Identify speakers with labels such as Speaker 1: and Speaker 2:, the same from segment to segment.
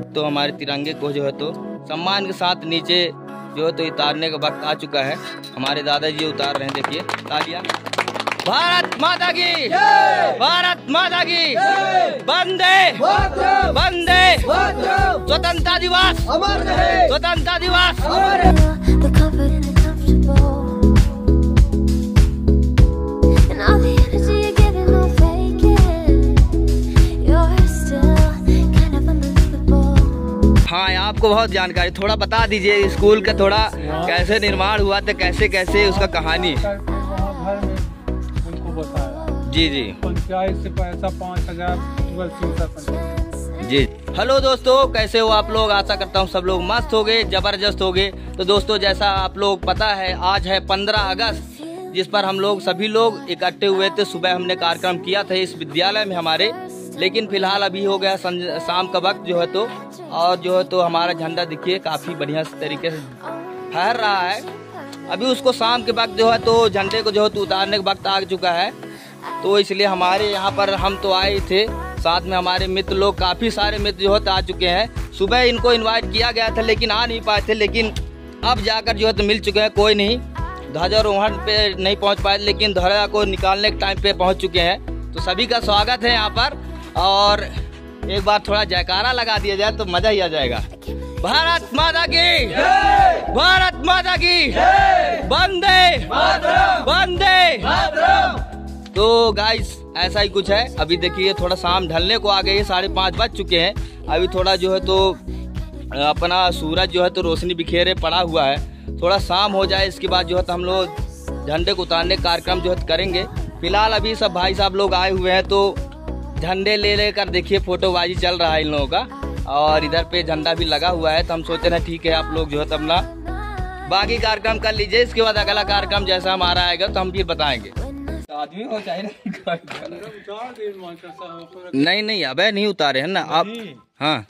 Speaker 1: तो हमारे तिरंगे को जो है तो सम्मान के साथ नीचे जो है तो उतारने का वक्त आ चुका है। हमारे दादाजी उतार रहे हैं, देखिए तालियां। भारत माता की, भारत माता की, वंदे वंदे, स्वतंत्रता दिवस, स्वतंत्रता दिवस। हाँ, आपको बहुत जानकारी, थोड़ा बता दीजिए स्कूल का, थोड़ा कैसे निर्माण हुआ था, कैसे कैसे उसका कहानी। जी जी,
Speaker 2: पंचायत से पैसा 5000
Speaker 1: जी। हेलो दोस्तों, कैसे हो आप लोग? आशा करता हूँ सब लोग मस्त हो गए, जबरदस्त हो गए। तो दोस्तों, जैसा आप लोग पता है, आज है 15 अगस्त, जिस पर हम लोग सभी लोग इकट्ठे हुए थे। सुबह हमने कार्यक्रम किया था इस विद्यालय में हमारे, लेकिन फिलहाल अभी हो गया शाम का वक्त जो है तो, और जो है तो हमारा झंडा देखिए काफी बढ़िया तरीके से फहर रहा है। अभी उसको शाम के वक्त जो है तो झंडे को जो है तो उतारने का वक्त आ चुका है। तो इसलिए हमारे यहाँ पर हम तो आए थे, साथ में हमारे मित्र लोग, काफी सारे मित्र जो है तो आ चुके हैं। सुबह इनको इनवाइट किया गया था लेकिन आ नहीं पाए थे, लेकिन अब जाकर जो है तो मिल चुके हैं। कोई नहीं, ध्वजारोहण पे नहीं पहुँच पाए, लेकिन ध्वजा को निकालने के टाइम पे पहुँच चुके हैं। तो सभी का स्वागत है यहाँ पर, और एक बार थोड़ा जयकारा लगा दिया जाए तो मजा ही आ जाएगा। भारत माता की, भारत माता की, वंदे वंदे। तो गाइस, ऐसा ही कुछ है। अभी देखिए थोड़ा शाम ढलने को आ गई है, 5:30 बज चुके हैं। अभी थोड़ा जो है तो अपना सूरज जो है तो रोशनी बिखेरे पड़ा हुआ है। थोड़ा शाम हो जाए, इसके बाद जो है तो हम लोग झंडे को उतारने का कार्यक्रम जो है करेंगे। फिलहाल अभी सब भाई साहब लोग आए हुए हैं, तो झंडे ले लेकर देखिए फोटोबाजी चल रहा है इन लोगों का, और इधर पे झंडा भी लगा हुआ है। तो हम सोचे ना, ठीक है, आप लोग जो है तो अपना बाकी कार्यक्रम कर लीजिए, इसके बाद अगला कार्यक्रम जैसा हमारा आएगा तो हम फिर बताएंगे। आदमी हो चाहे नहीं नहीं, अबे नहीं उतारे है ना आप। हाँ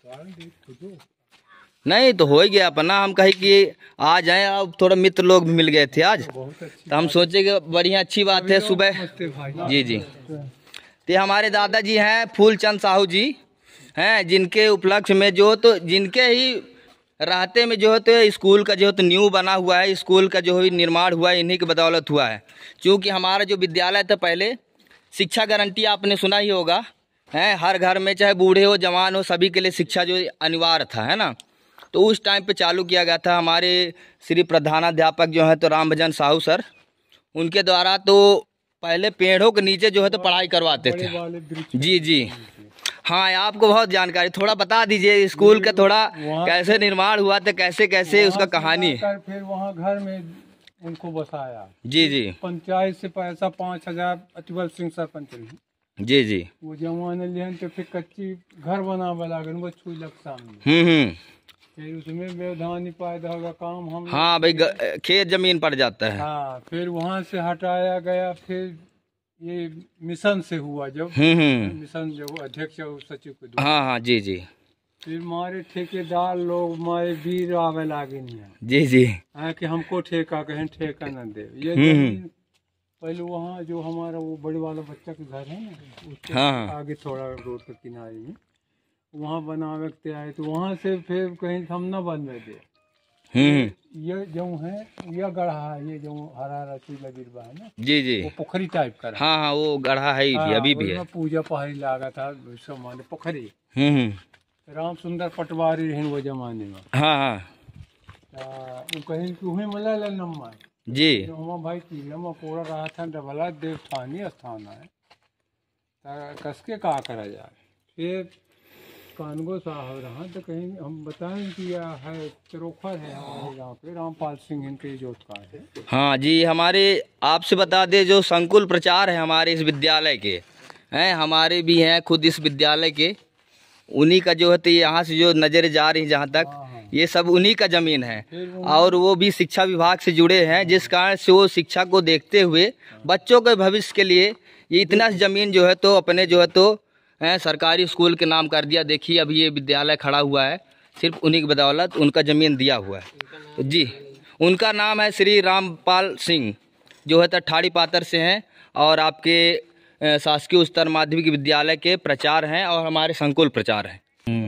Speaker 1: नहीं तो हो ही गया अपना। हम कहे कि आ जाए, अब थोड़ा मित्र लोग भी मिल गए थे आज, तो हम सोचे कि बढ़िया अच्छी बात है सुबह। जी जी, तो हमारे दादाजी हैं फूलचंद साहू जी हैं, जिनके उपलक्ष्य में जो तो जिनके ही रहते में जो है तो स्कूल का जो है तो न्यू बना हुआ है, स्कूल का जो है निर्माण हुआ है, इन्हीं की बदौलत हुआ है। क्योंकि हमारा जो विद्यालय था पहले, शिक्षा गारंटी आपने सुना ही होगा, है हर घर में, चाहे बूढ़े हो जवान हो, सभी के लिए शिक्षा जो अनिवार्य था, है ना। तो उस टाइम पे चालू किया गया था। हमारे श्री प्रधानाध्यापक जो है तो रामभजन साहू सर, उनके द्वारा तो पहले पेड़ों के नीचे जो है तो पढ़ाई करवाते थे। जी जी, हाँ, आपको बहुत जानकारी, थोड़ा बता दीजिए स्कूल का, थोड़ा कैसे निर्माण हुआ था, कैसे कैसे उसका कहानी।
Speaker 2: फिर वहाँ घर में उनको बसाया।
Speaker 1: जी जी,
Speaker 2: पंचायत से पैसा 5000 अतिबल सिंह सरपंच।
Speaker 1: जी जी,
Speaker 2: वो जमाने लिहन तो फिर कच्ची घर बनावे लागन, वो छुई लग सामने। फिर उसमें व्यवधान पैदा होगा काम हम।
Speaker 1: हाँ भाई, खेत जमीन पड़ जाता है।
Speaker 2: हाँ, फिर वहाँ से हटाया गया। फिर ये मिशन से हुआ, जब मिशन जो अध्यक्ष सचिव को।
Speaker 1: हाँ हाँ, जी जी।
Speaker 2: फिर हमारे ठेकेदार लोग, हमारे वीर आवे लागे नहीं है।
Speaker 1: जी जी,
Speaker 2: कि हमको ठेका कहें, ठेका न दे। ये जमीन पहले वहाँ जो हमारा वो बड़े वाला बच्चा के घर है ना, उसके आगे थोड़ा रोड के किनारे में वहाँ बनावे के आए, तो वहाँ से फिर कहीं हम न बनने दे। ये जो है, ये गढ़ा है, ये जो हरा रसी लगी हुआ है ना। जी जी, वो पोखरी टाइप का। हाँ हाँ, वो गढ़ा है, अभी भी है। पूजा पहाड़ी लगा था माने पोखरी। राम सुंदर पटवारी रहे वो जमाने में। हाँ हाँ, कहीं तुम्हें मिला नम्मा जी, भाई किला पूरा रहा था, डबला देवठानी स्थान है, कसके का करा जाए। फिर कानगो साहब रहा, तो कहीं हम बताएं कि यह है चरोखर है हमारे यहाँ पे, रामपाल सिंह इनके जोतकार है। हाँ जी, हमारे आपसे बता दे, जो संकुल प्रचार है हमारे इस विद्यालय के हैं, हमारे भी हैं खुद इस विद्यालय के, उन्हीं का जो है तो यहाँ से जो नजर जा रही है जहाँ तक, ये सब उन्हीं का जमीन है। और वो भी शिक्षा विभाग से जुड़े हैं, जिस कारण से वो शिक्षा को देखते हुए बच्चों के भविष्य के लिए ये इतना जमीन जो है तो अपने जो है तो सरकारी स्कूल के नाम कर दिया। देखिए अभी ये विद्यालय खड़ा हुआ है, सिर्फ उन्हीं की बदौलत उनका ज़मीन दिया हुआ है। जी, उनका नाम है श्री रामपाल सिंह, जो है तो ठाड़ी पातर से हैं, और आपके शासकीय उच्चतर माध्यमिक विद्यालय के प्राचार्य हैं, और हमारे संकुल प्राचार्य हैं।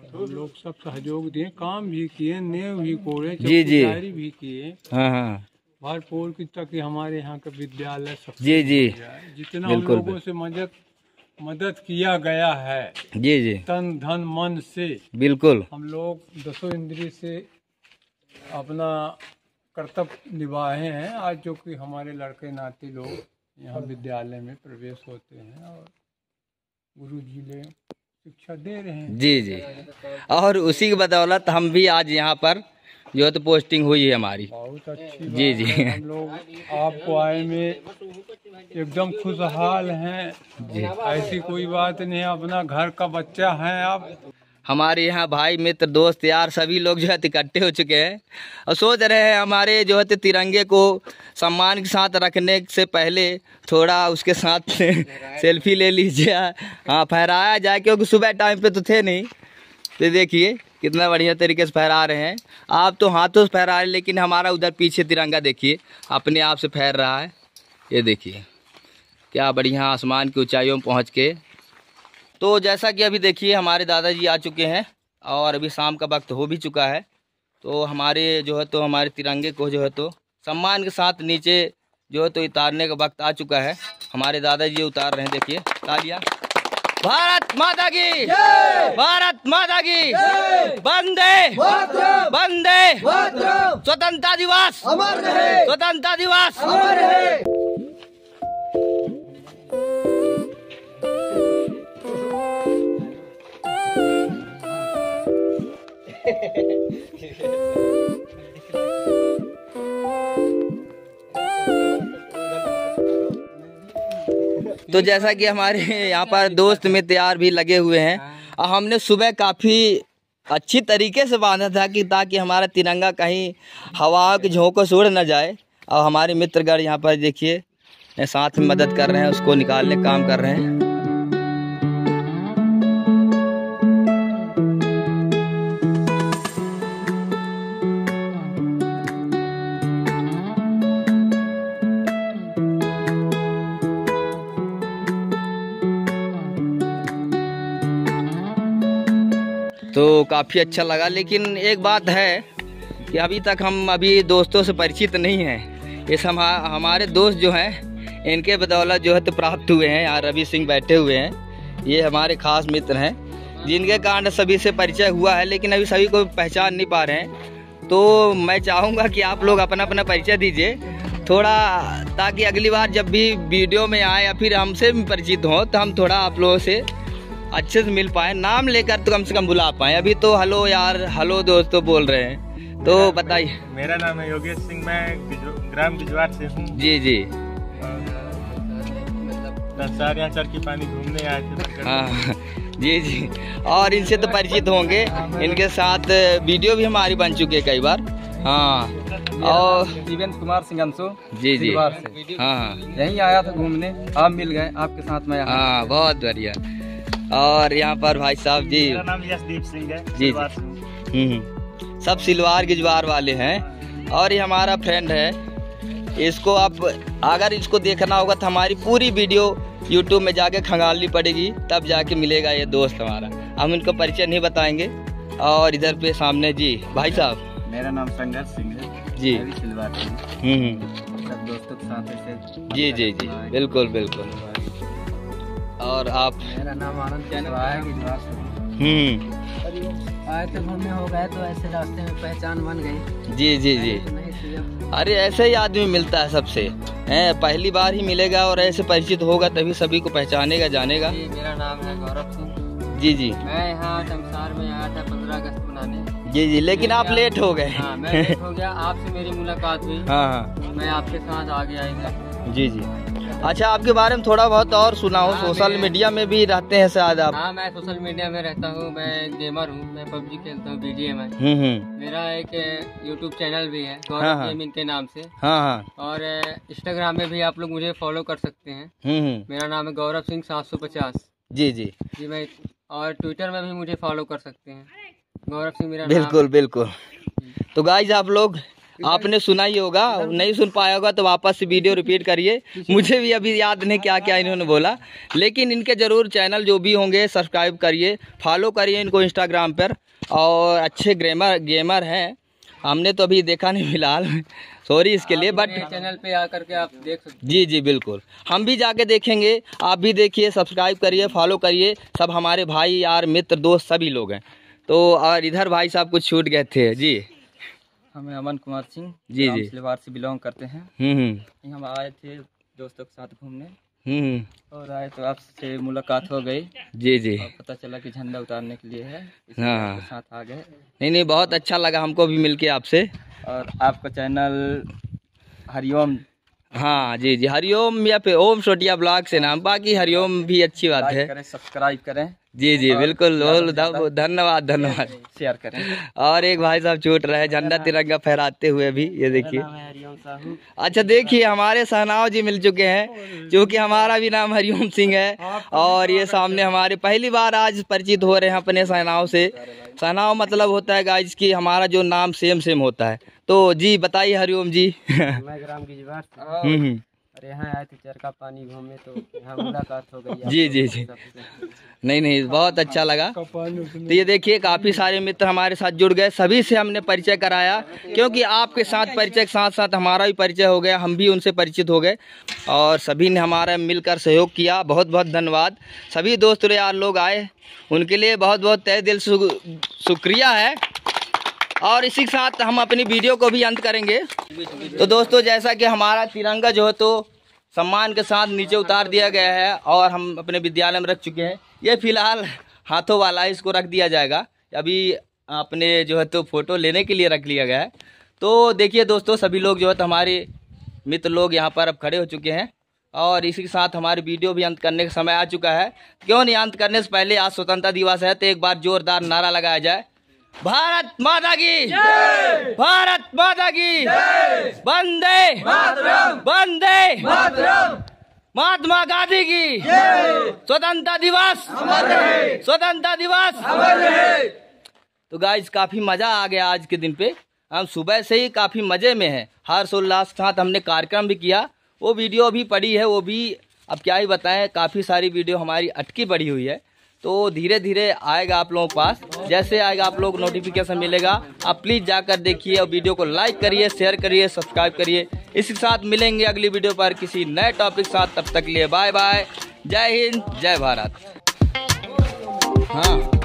Speaker 2: हम लोग सब सहयोग दिए, काम भी किए, नेव भी कोड़े,
Speaker 1: जी जी
Speaker 2: तैयारी भी किए।
Speaker 1: हाँ हाँ
Speaker 2: भरपूर की तक हमारे यहाँ का विद्यालय सब
Speaker 1: जी जी
Speaker 2: जितना हम लोगों से मदद किया गया है
Speaker 1: जी जी
Speaker 2: तन धन मन से,
Speaker 1: बिल्कुल
Speaker 2: हम लोग 10 इंद्रिय से अपना कर्तव्य निभाए हैं। आज जो कि हमारे लड़के नाती लोग यहाँ विद्यालय में प्रवेश होते हैं और गुरु जी ने शिक्षा दे रहे हैं। जी
Speaker 1: जी और उसी की बदौलत हम भी आज यहाँ पर जो है तो पोस्टिंग हुई है हमारी।
Speaker 2: बहुत अच्छी
Speaker 1: जी जी
Speaker 2: हम लोग आपको आए में एकदम खुशहाल हैं जी। ऐसी कोई बात नहीं है, अपना घर का बच्चा है आप।
Speaker 1: हमारे यहाँ भाई मित्र दोस्त यार सभी लोग जो है इकट्ठे हो चुके हैं और सोच रहे हैं हमारे जो है तिरंगे को सम्मान के साथ रखने से पहले थोड़ा उसके साथ सेल्फी ले लीजिए, हाँ फहराया जाए, क्योंकि सुबह टाइम पे तो थे नहीं। तो देखिए कितना बढ़िया तरीके से फहरा रहे हैं। आप तो हाथों से फहरा रहे हैं, लेकिन हमारा उधर पीछे तिरंगा देखिए अपने आप से फहर रहा है। ये देखिए क्या बढ़िया आसमान की ऊंचाइयों में पहुँच के। तो जैसा कि अभी देखिए हमारे दादाजी आ चुके हैं और अभी शाम का वक्त हो भी चुका है। तो हमारे जो है तो हमारे तिरंगे को जो है तो सम्मान के साथ नीचे जो है तो उतारने का वक्त आ चुका है। हमारे दादाजी उतार रहे हैं, देखिए तालियां। भारत माता की, भारत माता की, वंदे वंदे, स्वतंत्रता दिवस, स्वतंत्रता दिवस। तो जैसा कि हमारे यहाँ पर दोस्त मित्र यार भी लगे हुए हैं और हमने सुबह काफ़ी अच्छी तरीके से बांधा था कि ताकि हमारा तिरंगा कहीं हवा के झोंकों से उड़ न जाए। और हमारे मित्रगण यहाँ पर देखिए साथ में मदद कर रहे हैं, उसको निकालने का काम कर रहे हैं। तो काफ़ी अच्छा लगा, लेकिन एक बात है कि अभी तक हम दोस्तों से परिचित नहीं हैं। इस हमारे दोस्त जो हैं इनके बदौलत जो है तो प्राप्त हुए हैं। यहाँ रवि सिंह बैठे हुए हैं, ये हमारे खास मित्र हैं जिनके कारण सभी से परिचय हुआ है, लेकिन अभी सभी को पहचान नहीं पा रहे हैं। तो मैं चाहूँगा कि आप लोग अपना अपना परिचय दीजिए थोड़ा, ताकि अगली बार जब भी वीडियो में आए या फिर हमसे भी परिचित हो तो हम थोड़ा आप लोगों से अच्छे से मिल पाए, नाम लेकर तो कम से कम बुला पाए। अभी तो हेलो यार, हेलो दोस्तों बोल रहे हैं। तो बताइए।
Speaker 3: मेरा नाम है योगेश सिंह, मैं ग्राम बिजवार से हूँ।
Speaker 1: जी जी
Speaker 3: यहाँ चढ़ के पानी घूमने आए थे।
Speaker 1: हाँ जी जी, और इनसे तो परिचित होंगे, इनके साथ वीडियो भी हमारी बन चुकी है कई बार। हाँ और
Speaker 4: जीवेंद्र कुमार सिंह अंशु
Speaker 1: जी जी
Speaker 4: से।
Speaker 1: हाँ
Speaker 4: यहीं आया था घूमने, आप मिल गए, आपके साथ में।
Speaker 1: हाँ बहुत बढ़िया। और यहाँ पर भाई साहब जी,
Speaker 3: मेरा नाम यशदीप सिंह है
Speaker 1: जी जी, सब सिलवार गिजवार वाले हैं। और ये हमारा फ्रेंड है, इसको आप अगर इसको देखना होगा तो हमारी पूरी वीडियो YouTube में जाके खंगालनी पड़ेगी, तब जाके मिलेगा ये दोस्त हमारा। हम इनको परिचय नहीं बताएंगे। और इधर पे सामने जी भाई साहब।
Speaker 4: मेरा नाम संघर्ष सिंह है
Speaker 1: जी।
Speaker 4: सिलवार सब दोस्तों के साथ ऐसे। जी
Speaker 1: जी जी बिल्कुल बिल्कुल। और आप?
Speaker 4: मेरा नाम आनंद है। आए थे घूमने, हो गए तो ऐसे रास्ते में पहचान बन गई।
Speaker 1: जी जी जी, अरे ऐसे ही आदमी मिलता है सबसे, पहली बार ही मिलेगा और ऐसे परिचित होगा तभी सभी को पहचानेगा जानेगा।
Speaker 4: मेरा नाम है गौरव सिंह।
Speaker 1: जी जी,
Speaker 4: मैं यहाँ शमशार में आया था 15 अगस्त मनाने।
Speaker 1: जी जी, लेकिन आप लेट हो गए।
Speaker 4: हाँ, मैं लेट हो गया, आपसे मेरी मुलाकात हुई।
Speaker 1: हाँ
Speaker 4: मैं आपके साथ आगे आएंगे।
Speaker 1: जी जी। अच्छा, आपके बारे में थोड़ा बहुत और सुना हो। सोशल मीडिया में भी रहते हैं शायद आप?
Speaker 4: हाँ, मैं सोशल मीडिया में रहता हूँ, मैं गेमर हूँ, मैं PUBG खेलता हूँ, BGMI। मेरा एक YouTube चैनल भी है गौरव गेमिंग के नाम से।
Speaker 1: हाँ हाँ।
Speaker 4: और इंस्टाग्राम में भी आप लोग मुझे फॉलो कर सकते हैं। मेरा नाम है गौरव सिंह 750।
Speaker 1: जी जी
Speaker 4: जी मैं, और ट्विटर में भी मुझे फॉलो कर सकते हैं, गौरव सिंह मेरा
Speaker 1: बिल्कुल नाम। बिल्कुल। तो गाइज आप लोग आपने सुना ही होगा, नहीं सुन पाया होगा तो वापस से वीडियो रिपीट करिए। मुझे भी अभी याद नहीं क्या क्या इन्होंने बोला, लेकिन इनके जरूर चैनल जो भी होंगे सब्सक्राइब करिए, फॉलो करिए इनको इंस्टाग्राम पर। और अच्छे गेमर हैं, हमने तो अभी देखा नहीं फिलहाल, सॉरी इसके लिए, बट
Speaker 4: चैनल पे आकर के आप देख सकते।
Speaker 1: जी जी बिल्कुल, हम भी जाके देखेंगे, आप भी देखिए, सब्सक्राइब करिए, फॉलो करिए। सब हमारे भाई यार मित्र दोस्त सभी लोग हैं। तो और इधर भाई साहब कुछ छूट गए थे जी।
Speaker 5: हमें अमन कुमार सिंह
Speaker 1: जी जी
Speaker 5: सिलवार से बिलोंग करते हैं। हम आए थे दोस्तों के साथ घूमने, और आए तो आपसे मुलाकात हो गई।
Speaker 1: जी जी,
Speaker 5: और पता चला कि झंडा उतारने के लिए है,
Speaker 1: हाँ
Speaker 5: आपके साथ आ गए।
Speaker 1: नहीं बहुत अच्छा लगा हमको भी मिलके आपसे।
Speaker 5: और आपका चैनल हरिओम,
Speaker 1: हाँ जी जी, हरिओम या फिर ओम सोटिया ब्लॉग से नाम, बाकी हरिओम भी अच्छी बात है।
Speaker 5: करें, सब्सक्राइब करें।
Speaker 1: जी जी बिल्कुल, धन्यवाद धन्यवाद।
Speaker 5: शेयर करें।
Speaker 1: और एक भाई साहब छूट रहे झंडा तिरंगा फहराते हुए भी, ये देखिए। अच्छा देखिए, हमारे सहनाव जी मिल चुके हैं, जो कि हमारा भी नाम हरिओम सिंह है। और ये सामने हमारे पहली बार आज परिचित हो रहे हैं अपने सहनाव से। सहनाव मतलब होता है गाइस कि हमारा जो नाम सेम होता है। तो जी बताइए हरिओम जी।
Speaker 5: मैं ग्राम गिजवार से, और यहाँ आए थे चरका पानी घूमने, तो यहाँ मुलाकात हो गई।
Speaker 1: जी जी जी, नहीं बहुत अच्छा लगा। तो ये देखिए काफ़ी सारे मित्र हमारे साथ जुड़ गए, सभी से हमने परिचय कराया, क्योंकि आपके साथ परिचय के साथ साथ हमारा भी परिचय हो गया, हम भी उनसे परिचित हो गए, और सभी ने हमारा मिलकर सहयोग किया। बहुत बहुत धन्यवाद। सभी दोस्त यार लोग आए, उनके लिए बहुत बहुत तहे दिल से शुक्रिया है। और इसी के साथ हम अपनी वीडियो को भी अंत करेंगे। तो दोस्तों, जैसा कि हमारा तिरंगा जो है तो सम्मान के साथ नीचे उतार दिया गया है, और हम अपने विद्यालय में रख चुके हैं। ये फिलहाल हाथों वाला है, इसको रख दिया जाएगा, अभी अपने जो है तो फोटो लेने के लिए रख लिया गया है। तो देखिए दोस्तों, सभी लोग जो है तो हमारे मित्र लोग यहाँ पर अब खड़े हो चुके हैं, और इसी के साथ हमारी वीडियो भी अंत करने का समय आ चुका है। क्यों नहीं, अंत करने से पहले आज स्वतंत्रता दिवस है, तो एक बार जोरदार नारा लगाया जाए, भारत माता की जय, भारत माता की जय, वंदे मातरम, वंदे मातरम, महात्मा गांधी की जय, स्वतंत्रता दिवस अमर रहे, स्वतंत्रता दिवस अमर रहे। तो गाइस काफी मजा आ गया आज के दिन पे, हम सुबह से ही काफी मजे में हैं, हर्षोल्लास के साथ हमने कार्यक्रम भी किया। वो वीडियो अभी पड़ी है, वो भी अब क्या ही बताएं, काफी सारी वीडियो हमारी अटकी पड़ी हुई है। तो धीरे धीरे आएगा आप लोगों के पास, जैसे आएगा आप लोग नोटिफिकेशन मिलेगा, आप प्लीज़ जाकर देखिए और वीडियो को लाइक करिए, शेयर करिए, सब्सक्राइब करिए। इसी के साथ मिलेंगे अगली वीडियो पर किसी नए टॉपिक के साथ, तब तक लिए बाय बाय, जय हिंद, जय भारत। हाँ।